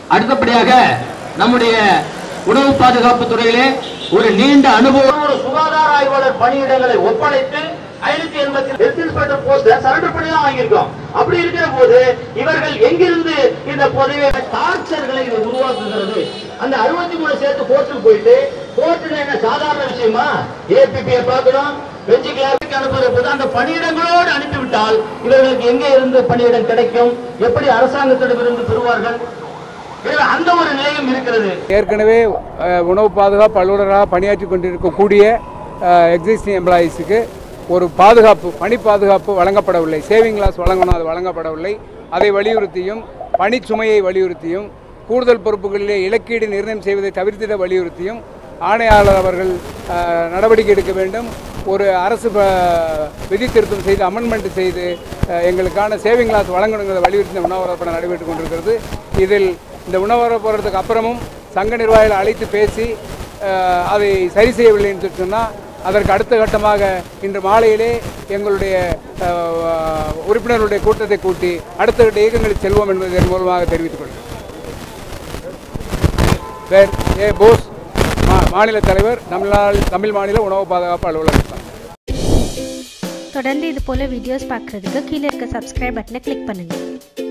அடுத்தபடியாக நம்முடைய உணவு பாதுகாப்பு துறையிலே ஒரு நீண்ட அனுபவம் ஒரு சுகாதார ஆய்வாளர் பணியிடங்களை ஒப்படைத்து 580 போஸ்ட் சரண்டர் பண்ணி தான் வாங்கியிருக்கோம். அப்படி இருக்கிற போது இவர்கள் எங்கிருந்து இந்த பதவியை டார்ச்சர்களை உருவாக்குகிறது? அந்த 63 சேர்த்து கோர்ட்டுக்கு போயிட்டு கோர்ட்டுல என்ன சாதாரண விஷயமா? ஏபிபியை பார்க்கணும், பெஞ்ச் கிளாஸுக்கு அனுப்புகிற போது அந்த பணியிடங்களோடு அனுப்பிவிட்டால் இவர்களுக்கு எங்கே இருந்து பணியிடம் கிடைக்கும்? எப்படி அரசாங்கத்திடமிருந்து பெறுவார்கள்? அந்த ஒரு நிலையம் இருக்கிறது. ஏற்கனவே உணவு பாதுகாப்பு அலுவலராக பணியாற்றி கொண்டிருக்கக்கூடிய எக்ஸிஸ்டிங் எம்ப்ளாயீஸுக்கு ஒரு பாதுகாப்பு பணி பாதுகாப்பு வழங்கப்படவில்லை. சேவிங் லாஸ் வழங்கணும், அது வழங்கப்படவில்லை. அதை வலியுறுத்தியும் பணிச்சுமையை வலியுறுத்தியும் கூடுதல் பொறுப்புகளிலே இலக்கீடு நிர்ணயம் செய்வதை தவிர்த்திட வலியுறுத்தியும் ஆணையாளர் அவர்கள் நடவடிக்கை எடுக்க வேண்டும். ஒரு அரசு விதி திருத்தம் செய்து அமெண்ட்மெண்ட் செய்து எங்களுக்கான சேவிங் லாஸ் வழங்கணுங்கிறத வலியுறுத்தி உணவரப்பட நடைபெற்றுக் கொண்டிருக்கிறது. இதில் இந்த உணவரப்பு போகிறதுக்கு அப்புறமும் சங்க நிர்வாகிகளை அழைத்து பேசி அதை சரி செய்யவில்லை என்று சொன்னால் அதற்கு அடுத்த கட்டமாக இன்று மாலையிலே எங்களுடைய உறுப்பினர்களுடைய கூட்டத்தை கூட்டி அடுத்த கட்ட இயக்கங்களில் செல்வோம் என்பதன் மூலமாக தெரிவித்துக் கொள்கிறேன். பேர் ஏ போஸ், மாநில தலைவர், தமிழ் மாநில உணவு பாதுகாப்பு அலுவலர். தொடர்ந்து இது போல வீடியோஸ் பார்க்குறதுக்கு கீழே இருக்க சப்ஸ்கிரைப் பட்டனை கிளிக் பண்ணுங்கள்.